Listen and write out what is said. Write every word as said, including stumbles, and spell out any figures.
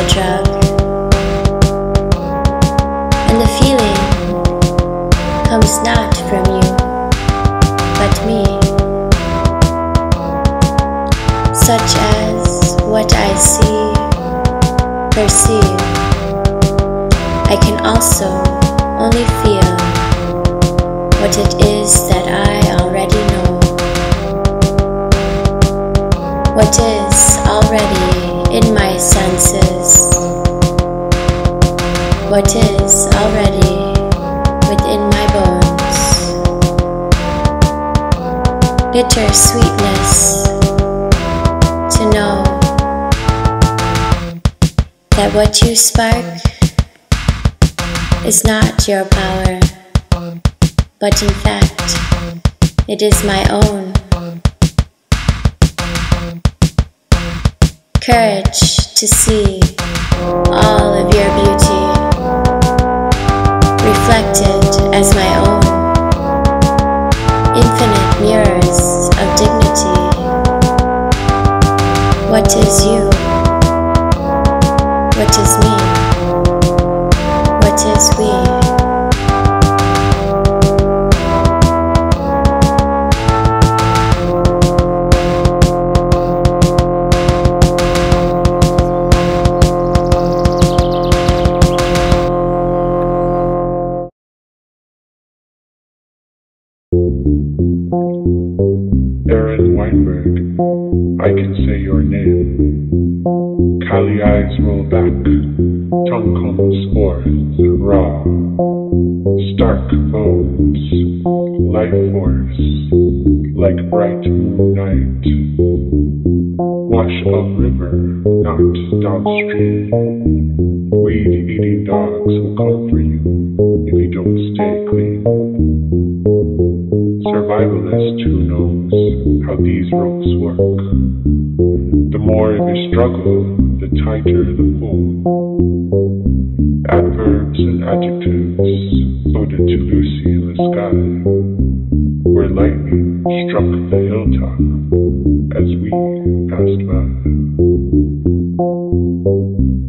a drug, and the feeling comes not from you, but me, such as what I see, perceive. I can also only feel what it is that I already know, what is already in my senses, what is already within my bones. Bitter sweetness to know that what you spark is not your power, but in fact it is my own. Courage to see all of your beauty reflected as my own. Infinite mirrors of dignity. What is you? What is me? What is we? I can say your name. Cali eyes roll back, tongue comes forth, raw. Stark bones, life force, like bright moonlight. Wash up river, not downstream. Weed-eating dogs will come for you if you don't stay clean. Survivalist who knows how these ropes work. The more you struggle, the tighter the pull. Adverbs and adjectives floated to Lucy in the sky, where lightning struck the hilltop as we passed by.